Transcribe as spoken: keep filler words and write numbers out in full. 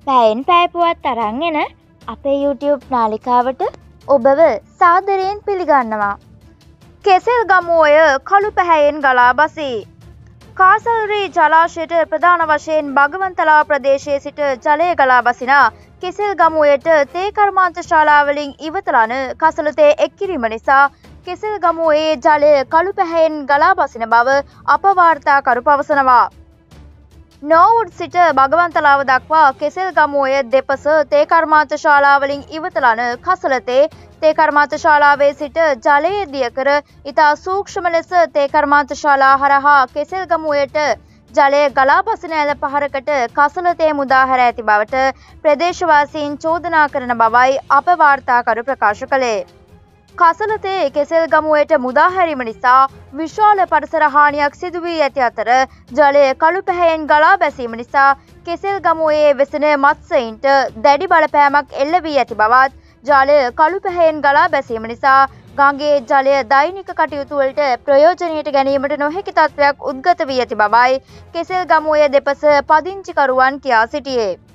පැයෙන් පැය පුවත් අරන් එන අපේ YouTube නාලිකාවට ඔබව සාදරයෙන් පිළිගන්නවා. කෙසෙල්ගමුවය කළු පැහැයෙන් ගලා බසී. කාසල්රී ජලාශයට ප්‍රධාන වශයෙන් භගවන්තලා ප්‍රදේශයේ සිට ජලය ගලා බසින කෙසෙල්ගමුවයට තේ කර්මාන්ත ශාලාවලින් ඉවතලන කසළ තේ එක් කිරීම නිසා කෙසෙල්ගමුවේ ජලය කළු පැහැයෙන් ගලා බසින බව අප වාර්තාකරු පවසනවා. නෝවුඩ් සිට භගවන්තලාව දක්වා කෙසෙල්ගමුවය දෙපස තේ කර්මාන්ත ශාලාවලින් ඉවතලන කසළ තේ තේ කර්මාන්ත ශාලාවේ සිට ජලය දිය කර ඉතා සූක්ෂම ලෙස තේ කර්මාන්ත ශාලා හරහා කෙසෙල්ගමුවයට ජලය ගලා බසින ඇල පහරකට කසළ තේ මුදා හැර ඇති බවට ප්‍රදේශවාසීන් චෝදනා කරන බවයි අප වාර්තාකරු ප්‍රකාශ කළේ. කසළ තේ කෙසෙල්ගමුවයට මුදා හැරීම නිසා විශාල පරිසර හානියක් සිදු වී ඇති අතර ජලය කළු පැහැයෙන් ගලා බැසීම නිසා කෙසෙල්ගමුවේ වෙසෙන මත්ස්‍යයින්ට දැඩි බලපෑමක් එල්ල වී ඇති බවත් ජලය කළු පැහැයෙන් ගලා බැසීම නිසා ගඟේ ජලය දෛනික කටයුතු වලට ප්‍රයෝජනයට ගැනීමට නොහැකි තත්ත්වයක් උද්ගත වී ඇති බවයි කෙසෙල්ගමුවේ දෙපස පදිංචිකරුවන් කියා සිටියේ.